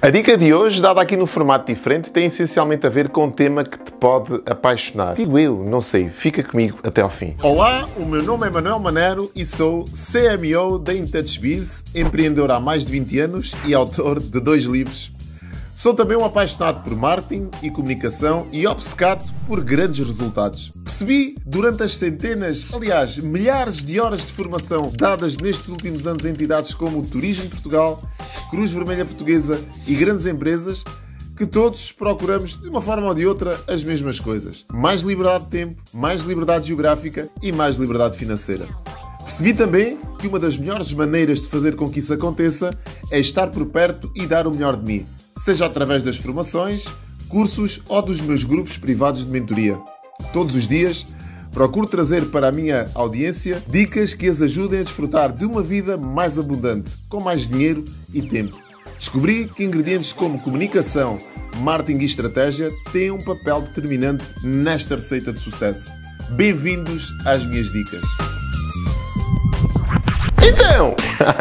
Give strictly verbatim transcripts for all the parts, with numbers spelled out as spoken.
A dica de hoje, dada aqui no formato diferente, tem essencialmente a ver com um tema que te pode apaixonar. Digo eu, não sei, fica comigo até ao fim. Olá, o meu nome é Manuel Manero e sou C M O da InTouchBiz, empreendedor há mais de vinte anos e autor de dois livros. Sou também um apaixonado por marketing e comunicação e obcecado por grandes resultados. Percebi, durante as centenas, aliás, milhares de horas de formação dadas nestes últimos anos a entidades como o Turismo Portugal, Cruz Vermelha Portuguesa e grandes empresas, que todos procuramos, de uma forma ou de outra, as mesmas coisas. Mais liberdade de tempo, mais liberdade geográfica e mais liberdade financeira. Percebi também que uma das melhores maneiras de fazer com que isso aconteça é estar por perto e dar o melhor de mim, seja através das formações, cursos ou dos meus grupos privados de mentoria. Todos os dias, procuro trazer para a minha audiência dicas que as ajudem a desfrutar de uma vida mais abundante, com mais dinheiro e tempo. Descobri que ingredientes como comunicação, marketing e estratégia têm um papel determinante nesta receita de sucesso. Bem-vindos às minhas dicas. Então,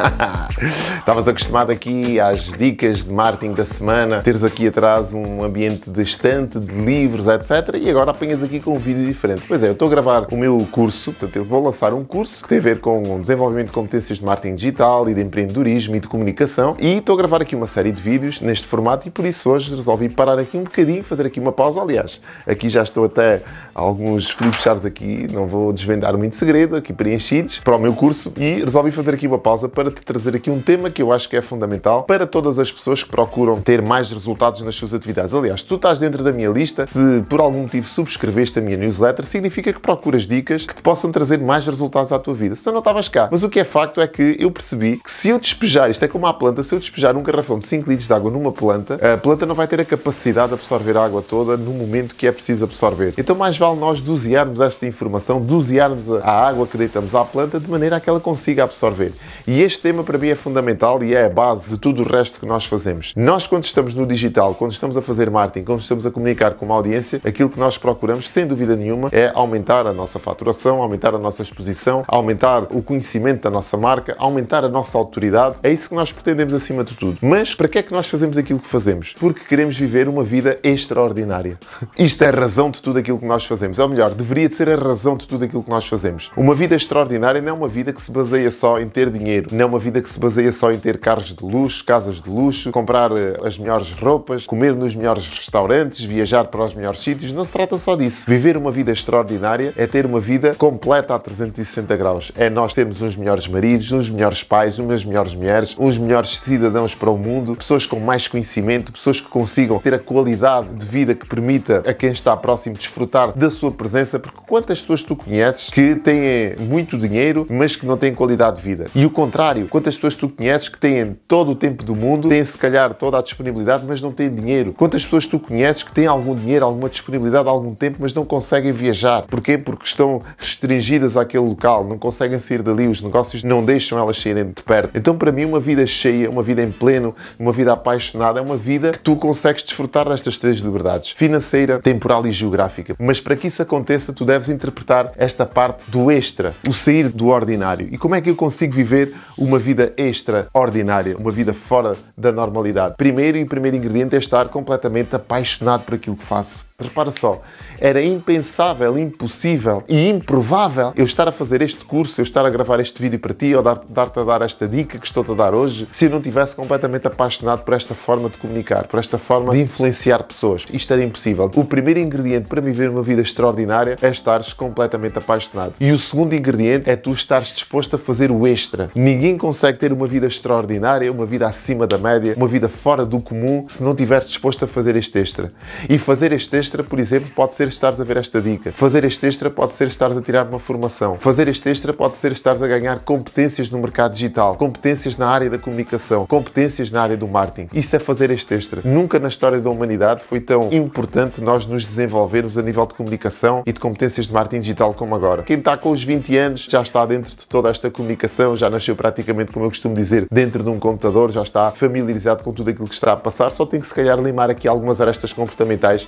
estavas acostumado aqui às dicas de marketing da semana, teres aqui atrás um ambiente de estante, de livros, etcétera. E agora apanhas aqui com um vídeo diferente. Pois é, eu estou a gravar o meu curso, portanto eu vou lançar um curso que tem a ver com o desenvolvimento de competências de marketing digital e de empreendedorismo e de comunicação. E estou a gravar aqui uma série de vídeos neste formato e por isso hoje resolvi parar aqui um bocadinho, fazer aqui uma pausa. Aliás, aqui já estou até alguns flipcharts aqui, não vou desvendar muito segredo, aqui preenchidos para o meu curso e resolvi fazer aqui uma pausa para te trazer aqui um tema que eu acho que é fundamental para todas as pessoas que procuram ter mais resultados nas suas atividades. Aliás, se tu estás dentro da minha lista, se por algum motivo subscreveste a minha newsletter, significa que procuras dicas que te possam trazer mais resultados à tua vida. Se não estavas cá. Mas o que é facto é que eu percebi que se eu despejar, isto é como a planta, se eu despejar um garrafão de cinco litros de água numa planta, a planta não vai ter a capacidade de absorver a água toda no momento que é preciso absorver. Então mais vale nós dosearmos esta informação, dosearmos a água que deitamos à planta de maneira a que ela consiga absorver. E este tema para mim é fundamental e é a base de tudo o resto que nós fazemos. Nós, quando estamos no digital, quando estamos a fazer marketing, quando estamos a comunicar com uma audiência, aquilo que nós procuramos, sem dúvida nenhuma, é aumentar a nossa faturação, aumentar a nossa exposição, aumentar o conhecimento da nossa marca, aumentar a nossa autoridade. É isso que nós pretendemos acima de tudo. Mas para que é que nós fazemos aquilo que fazemos? Porque queremos viver uma vida extraordinária. Isto é a razão de tudo aquilo que nós fazemos. Ou melhor, deveria de ser a razão de tudo aquilo que nós fazemos. Uma vida extraordinária não é uma vida que se baseia só em ter dinheiro, não é uma vida que se baseia só em ter carros de luxo, casas de luxo, comprar as melhores roupas, comer nos melhores restaurantes, viajar para os melhores sítios. Não se trata só disso. Viver uma vida extraordinária é ter uma vida completa a trezentos e sessenta graus. É nós termos uns melhores maridos, uns melhores pais, umas melhores mulheres, uns melhores cidadãos para o mundo, pessoas com mais conhecimento, pessoas que consigam ter a qualidade de vida que permita a quem está próximo desfrutar da sua presença, porque quantas pessoas tu conheces que têm muito dinheiro, mas que não têm qualidade de vida? E o contrário, quantas pessoas tu conheces que têm todo o tempo do mundo, têm se calhar toda a disponibilidade, mas não têm dinheiro? Quantas pessoas tu conheces que têm algum dinheiro, alguma disponibilidade, algum tempo, mas não conseguem viajar? Porquê? Porque estão restringidas àquele local, não conseguem sair dali, os negócios não deixam elas saírem de perto. Então, para mim, uma vida cheia, uma vida em pleno, uma vida apaixonada, é uma vida que tu consegues desfrutar destas três liberdades: financeira, temporal e geográfica. Mas para que isso aconteça, tu deves interpretar esta parte do extra, o sair do ordinário. E como é que eu consigo viver uma vida extraordinária, uma vida fora da normalidade? Primeiro e primeiro ingrediente é estar completamente apaixonado por aquilo que faço. Repara só, era impensável, impossível e improvável eu estar a fazer este curso, eu estar a gravar este vídeo para ti ou dar-te dar a dar esta dica que estou-te a dar hoje, se eu não estivesse completamente apaixonado por esta forma de comunicar, por esta forma de influenciar pessoas. Isto era impossível. O primeiro ingrediente para viver uma vida extraordinária é estares completamente apaixonado. E o segundo ingrediente é tu estares disposto a fazer o extra. Ninguém consegue ter uma vida extraordinária, uma vida acima da média, uma vida fora do comum, se não estiver disposto a fazer este extra. E fazer este extra, por exemplo, pode ser estares a ver esta dica. Fazer este extra pode ser estares a tirar uma formação. Fazer este extra pode ser estares a ganhar competências no mercado digital, competências na área da comunicação, competências na área do marketing. Isso é fazer este extra. Nunca na história da humanidade foi tão importante nós nos desenvolvermos a nível de comunicação e de competências de marketing digital como agora. Quem está com os vinte anos já está dentro de toda esta comunicação, já nasceu praticamente, como eu costumo dizer, dentro de um computador, já está familiarizado com tudo aquilo que está a passar, só tem que se calhar limar aqui algumas arestas comportamentais para que as coisas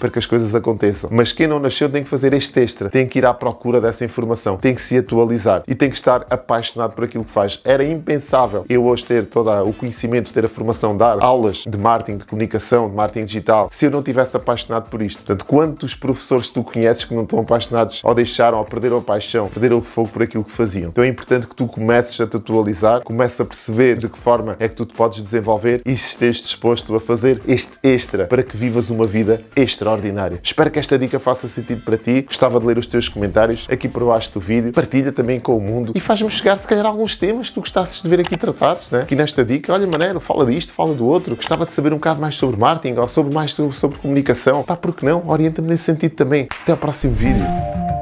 coisas aconteçam. Mas quem não nasceu tem que fazer este extra, tem que ir à procura dessa informação, tem que se atualizar e tem que estar apaixonado por aquilo que faz. Era impensável eu hoje ter todo o conhecimento, ter a formação, dar aulas de marketing, de comunicação, de marketing digital, se eu não tivesse apaixonado por isto. Portanto, quantos professores tu conheces que não estão apaixonados ou deixaram, ou perderam a paixão, perderam o fogo por aquilo que faziam? Então é importante que tu comeces a te atualizar, comeces a perceber de que forma é que tu te podes desenvolver e estejas disposto a fazer este extra para que vivas uma vida extraordinária. Espero que esta dica faça sentido para ti. Gostava de ler os teus comentários aqui por baixo do vídeo. Partilha também com o mundo e faz-me chegar, se calhar, alguns temas que tu gostasses de ver aqui tratados, né? Aqui nesta dica. Olha, Manero, fala disto, fala do outro. Gostava de saber um bocado mais sobre marketing ou sobre mais sobre, sobre comunicação. Pá, por que não? Orienta-me nesse sentido também. Até ao próximo vídeo.